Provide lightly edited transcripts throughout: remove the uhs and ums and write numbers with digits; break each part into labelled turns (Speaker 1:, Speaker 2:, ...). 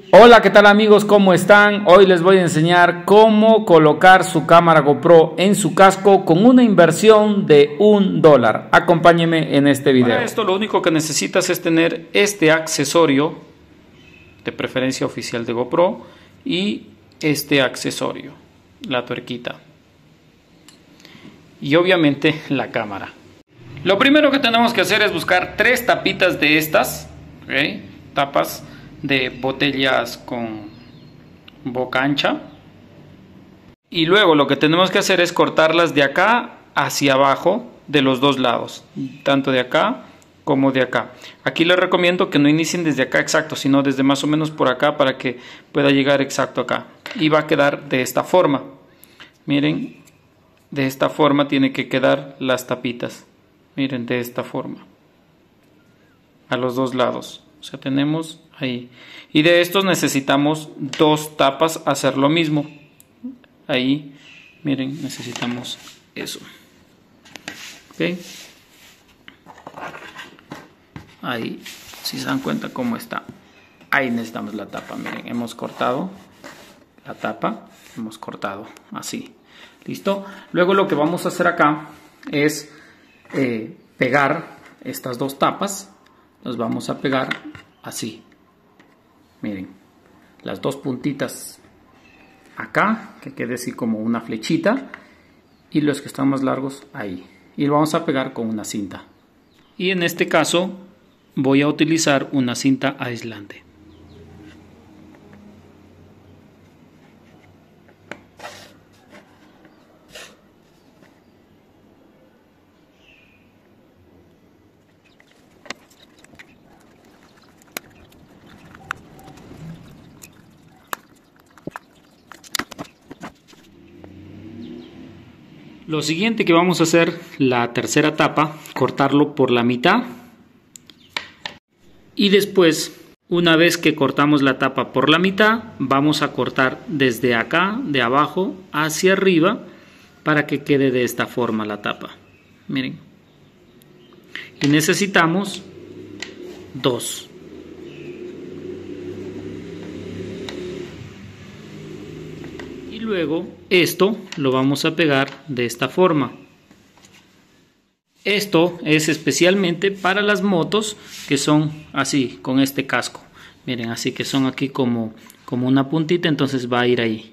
Speaker 1: Hola, ¿qué tal amigos? ¿Cómo están? Hoy les voy a enseñar cómo colocar su cámara GoPro en su casco con una inversión de $1. Acompáñenme en este video.
Speaker 2: Para esto lo único que necesitas es tener este accesorio, de preferencia oficial de GoPro, y este accesorio, la tuerquita. Y obviamente la cámara. Lo primero que tenemos que hacer es buscar 3 tapitas de estas, ¿okay? Tapas de botellas con boca ancha, y luego lo que tenemos que hacer es cortarlas de acá hacia abajo, de los dos lados, tanto de acá como de acá. Aquí les recomiendo que no inicien desde acá exacto, sino desde más o menos por acá, para que pueda llegar exacto acá, y va a quedar de esta forma. Miren, de esta forma tiene que quedar las tapitas. Miren, de esta forma, a los dos lados. O sea, tenemos ahí. Y de estos necesitamos 2 tapas, hacer lo mismo. Ahí, miren, necesitamos eso. ¿Ok? Ahí, si se dan cuenta cómo está. Ahí necesitamos la tapa. Miren, hemos cortado la tapa. Hemos cortado así. ¿Listo? Luego lo que vamos a hacer acá es pegar estas 2 tapas. Las vamos a pegar así. Miren, las 2 puntitas acá, que quede así como una flechita, y los que están más largos ahí. Y lo vamos a pegar con una cinta. Y en este caso voy a utilizar una cinta aislante. Lo siguiente que vamos a hacer, la tercera tapa, cortarlo por la mitad. Y después, una vez que cortamos la tapa por la mitad, vamos a cortar desde acá, de abajo hacia arriba, para que quede de esta forma la tapa. Miren. Y necesitamos 2. Luego esto lo vamos a pegar de esta forma. Esto es especialmente para las motos que son así, con este casco. Miren, así que son aquí como una puntita, entonces va a ir ahí.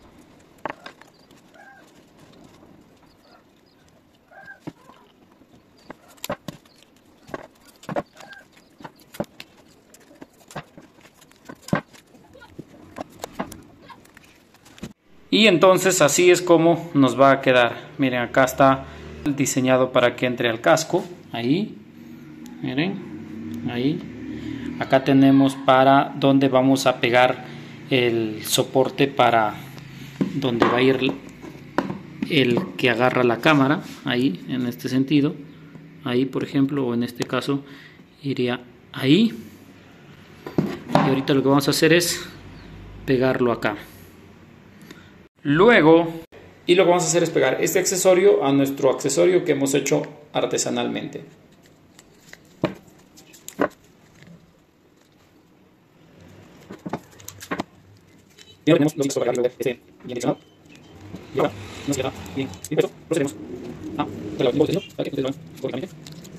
Speaker 2: Y entonces así es como nos va a quedar. Miren, acá está diseñado para que entre al casco. Ahí, miren, ahí. Acá tenemos para donde vamos a pegar el soporte, para donde va a ir el que agarra la cámara. Ahí, en este sentido. Ahí, por ejemplo, o en este caso iría ahí. Y ahorita lo que vamos a hacer es pegarlo acá. Luego, y lo que vamos a hacer es pegar este accesorio a nuestro accesorio que hemos hecho artesanalmente. Y ahora tenemos los discos para pegarlo bien direccionado. Y ahora nos queda bien puesto. Procedemos a hacer la última para que ustedes lo vean correctamente.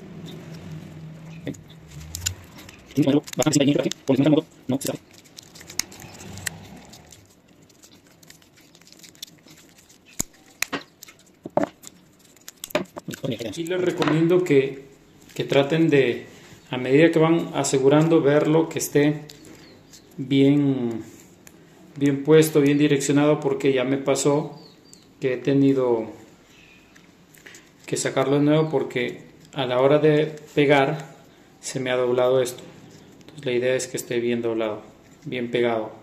Speaker 2: Y bueno, bastante bien por aquí, por el modo no se sabe. Y les recomiendo que traten de, a medida que van asegurando, verlo que esté bien puesto, bien direccionado, porque ya me pasó que he tenido que sacarlo de nuevo porque a la hora de pegar se me ha doblado esto. Entonces la idea es que esté bien doblado, bien pegado.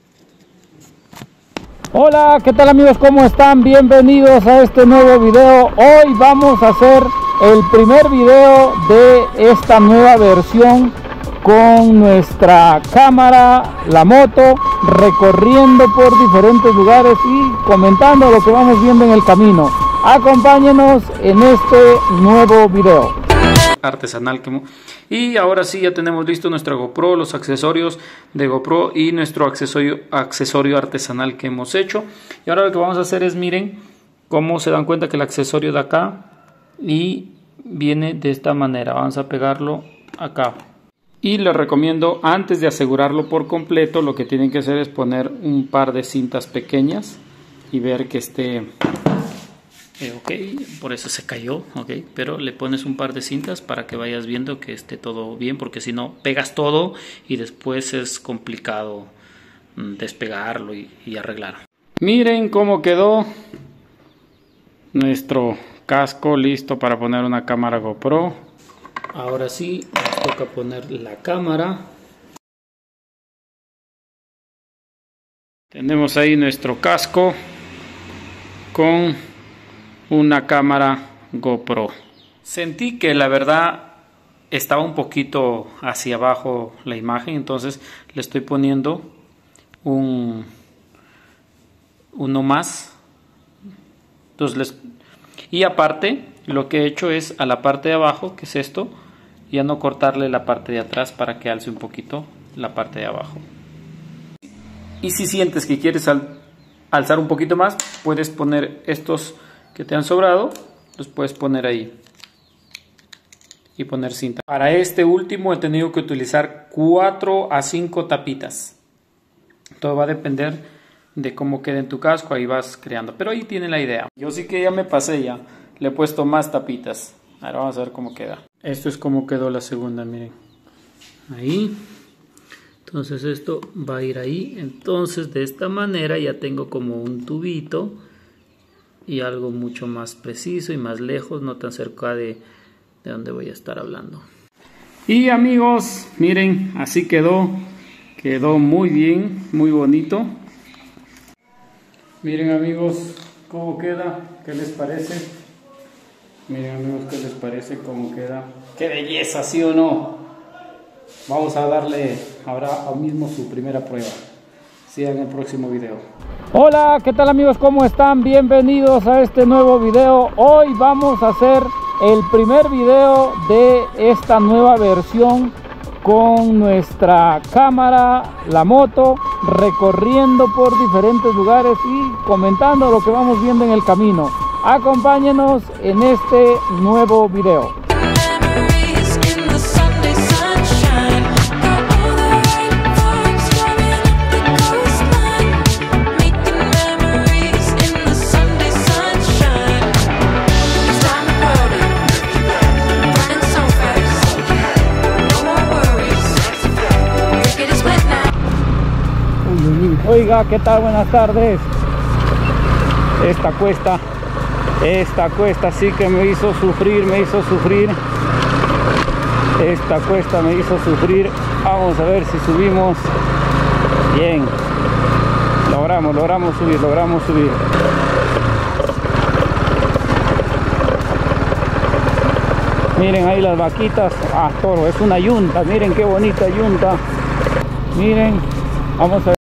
Speaker 1: Hola, ¿qué tal amigos? ¿Cómo están? Bienvenidos a este nuevo video. Hoy vamos a hacer el primer video de esta nueva versión con nuestra cámara, la moto, recorriendo por diferentes lugares y comentando lo que vamos viendo en el camino. Acompáñenos en este nuevo video.
Speaker 2: artesanal y ahora sí ya tenemos listo nuestra GoPro, los accesorios de GoPro y nuestro accesorio artesanal que hemos hecho. Y ahora lo que vamos a hacer es, miren cómo se dan cuenta que el accesorio de acá y viene de esta manera. Vamos a pegarlo acá. Y les recomiendo, antes de asegurarlo por completo, lo que tienen que hacer es poner un par de cintas pequeñas y ver que esté ok. Por eso se cayó, ok, pero le pones un par de cintas para que vayas viendo que esté todo bien, porque si no pegas todo y después es complicado despegarlo y arreglar. Miren cómo quedó nuestro casco listo para poner una cámara GoPro. Ahora sí, nos toca poner la cámara. Tenemos ahí nuestro casco con una cámara GoPro. Sentí que la verdad estaba un poquito hacia abajo la imagen, entonces le estoy poniendo uno más. Entonces y aparte lo que he hecho es a la parte de abajo, que es esto, ya no cortarle la parte de atrás para que alce un poquito la parte de abajo. Y si sientes que quieres alzar un poquito más, puedes poner estos que te han sobrado, los puedes poner ahí y poner cinta. Para este último he tenido que utilizar 4 a 5 tapitas. Todo va a depender de cómo quede en tu casco, ahí vas creando, pero ahí tienen la idea. Yo sí que ya me pasé, ya le he puesto más tapitas. Ahora vamos a ver cómo queda. Esto es como quedó la segunda, miren, ahí. Entonces esto va a ir ahí. Entonces de esta manera ya tengo como un tubito y algo mucho más preciso y más lejos, no tan cerca de donde voy a estar hablando. Y amigos, miren, así quedó muy bien, muy bonito. Miren amigos cómo queda, ¿qué les parece? Miren amigos, ¿qué les parece cómo queda? ¡Qué belleza!, ¿sí o no? Vamos a darle ahora mismo su primera prueba. Sigan el próximo video.
Speaker 1: Hola, ¿qué tal amigos? ¿Cómo están? Bienvenidos a este nuevo video. Hoy vamos a hacer el primer video de esta nueva versión con nuestra cámara, la moto, recorriendo por diferentes lugares y comentando lo que vamos viendo en el camino. Acompáñenos en este nuevo video. Oiga, ¿qué tal? Buenas tardes. Esta cuesta sí que me hizo sufrir. Esta cuesta me hizo sufrir. Vamos a ver si subimos. Bien. Logramos subir. Miren ahí las vaquitas. Ah, toro, es una yunta. Miren qué bonita yunta. Miren, vamos a ver.